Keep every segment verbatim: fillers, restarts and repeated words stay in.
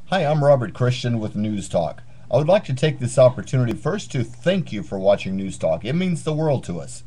Hi, I'm Robert Christian with NewsTalk. I would like to take this opportunity first to thank you for watching NewsTalk. It means the world to us.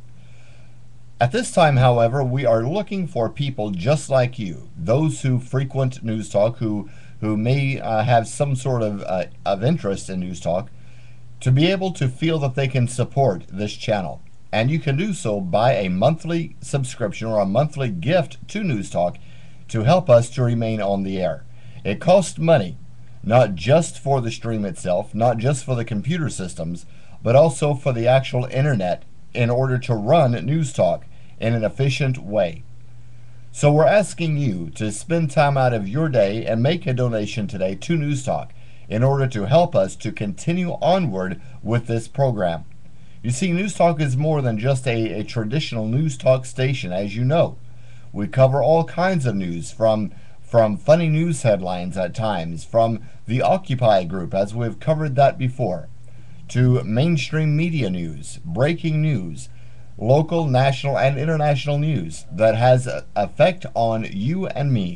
At this time, however, we are looking for people just like you, those who frequent NewsTalk, who who may uh, have some sort of uh, of interest in NewsTalk, to be able to feel that they can support this channel. And you can do so by a monthly subscription or a monthly gift to NewsTalk to help us to remain on the air. It costs money, not just for the stream itself, not just for the computer systems, but also for the actual internet in order to run NewsTalk in an efficient way. So we're asking you to spend time out of your day and make a donation today to NewsTalk in order to help us to continue onward with this program. You see, NewsTalk is more than just a, a traditional news talk station, as you know. We cover all kinds of news, from from funny news headlines at times, from the Occupy group, as we've covered that before, to mainstream media news, breaking news, local, national, and international news that has an effect on you and me.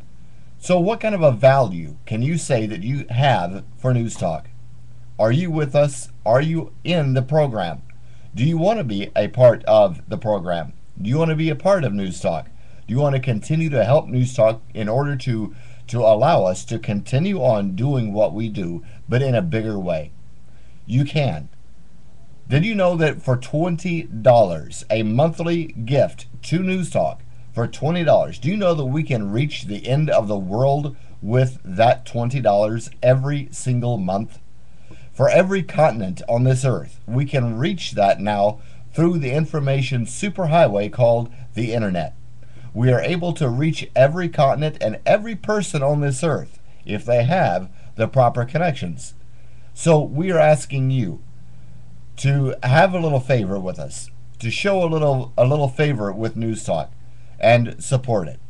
So what kind of a value can you say that you have for NewsTalk? Are you with us? Are you in the program? Do you want to be a part of the program? Do you want to be a part of NewsTalk? Do you want to continue to help NewsTalk in order to, to allow us to continue on doing what we do, but in a bigger way? You can. Did you know that for twenty dollars, a monthly gift to NewsTalk, for twenty dollars, do you know that we can reach the end of the world with that twenty dollars every single month? For every continent on this earth, we can reach that now through the information superhighway called the internet. We are able to reach every continent and every person on this earth if they have the proper connections. So we are asking you to have a little favor with us, to show a little a little favor with NewsTalk and support it.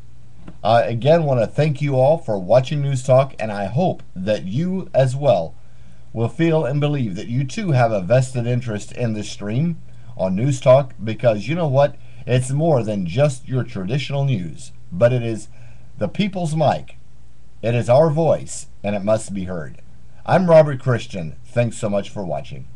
I uh, again want to thank you all for watching NewsTalk, and I hope that you as well will feel and believe that you too have a vested interest in this stream on NewsTalk, because you know what? It's more than just your traditional news, but it is the people's mic. It is our voice, and it must be heard. I'm Robert Christian. Thanks so much for watching.